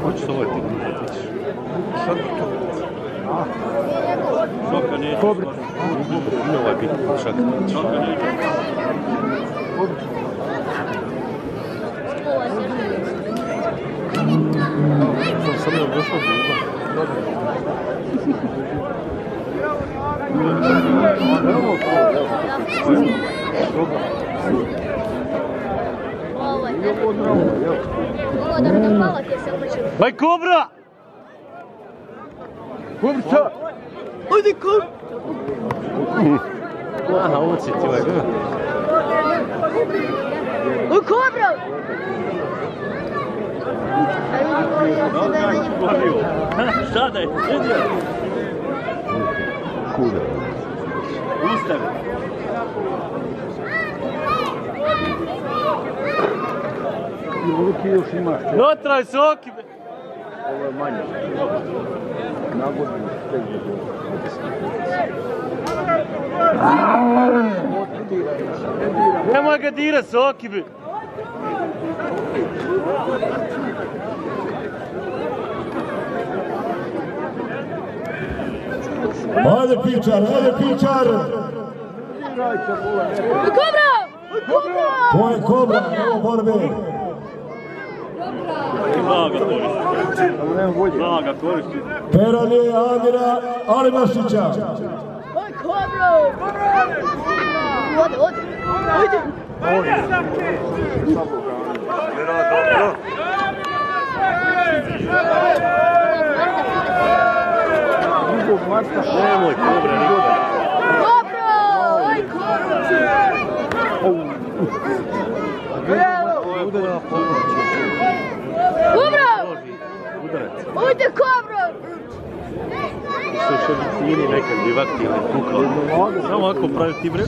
Hoćeš ovaj ti vidiš. Sad to. Šoka neće. Kobra. Ima ovaj biti šaka. Šoka neće. Sam nam došao dugo. Baj Kobra! Kobrica! Ajde Kobra! Aha, uci ti ovaj gledaj. O Kobra! Šta da je? Sredio? Kuda. Ustavi. I ovo ti još imaš. Notraj soki! Ovo je manje. Nagodno tek da bude. Nemoj ga dira soki bi! Ajde pičar, ajde pičar! Kobra! Kobra! To je Kobra, evo borbe! Blaga koristi. Blaga koristi. Peran je Adira Alimašića. Oj Kobra! Ode, ode! Ajde! Nemoj Kobra nikad. Kobra! Oj Kobra! Kobra! Ujde Kobra! Što še bi cijeni nekad bivakti ili kukali. Samo ovako pravi ti bre.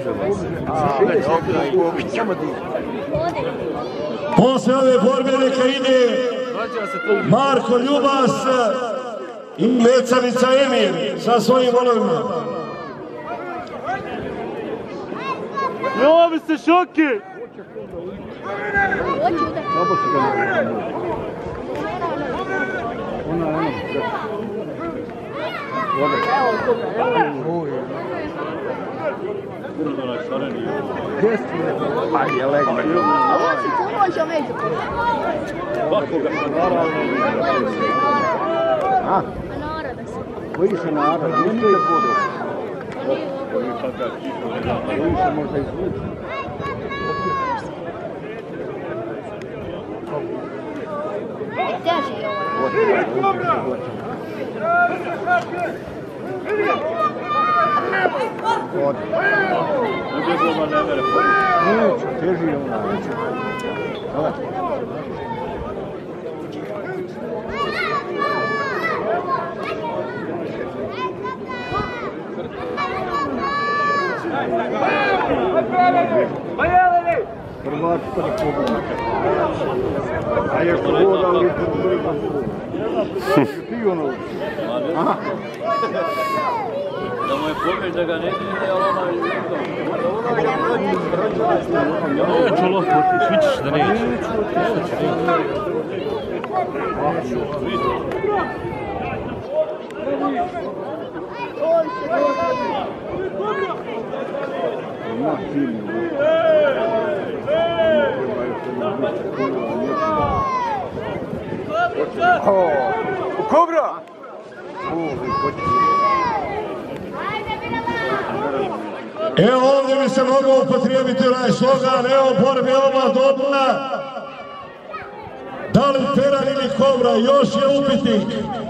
Posle ove borbe neka ide Marko Ljubas i Mecanica Emir sa svojim volovima. Ljubi se šoki! Hoće udar. Ajde, legme. A on si pomoćao među. Ovako ga se naravno. A? A narada se. Koji se narada? Nije nikad vodu. Koji se možda izvući. Teži je ovo. Neće, teži je ona. Hrvatska republika. A je što voda, ali je to brzo. Ti ono. Aha. Da mu je pobjeć da ga ne dine, ali ona je vidno. Neću lopiti, svi ćeš da neće. Ima film. Kobra! Evo ovdje bi se mogao upotrijebiti onaj slogan, evo borbe oba dobra. Da li Peran ili Kobra, još je upitnik.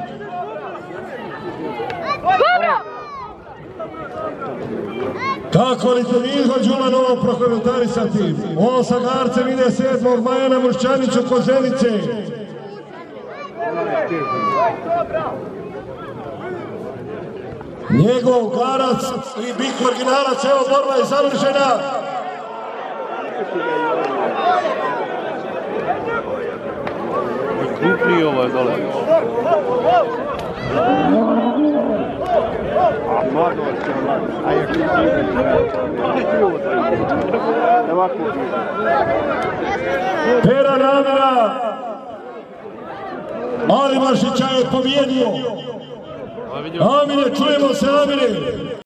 Kobra! Kako li to Miho Đulan ovo prokomentarisati? On sa Garcem ide 7. maja na Mušćaniću kod Zenice. Njegov Garac i Bik Marginalac, evo borba je završena. Krupniji ovo je dole. Peran Amira Ali Mašića je pobjedio. Amine, čujemo se, Amine.